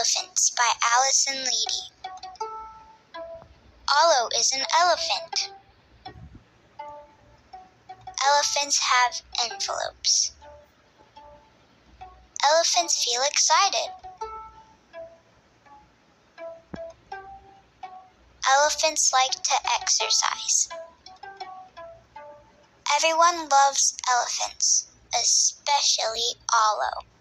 Elephants by Allison Leedy. Olo is an elephant. Elephants have envelopes. Elephants feel excited. Elephants like to exercise. Everyone loves elephants, especially Olo.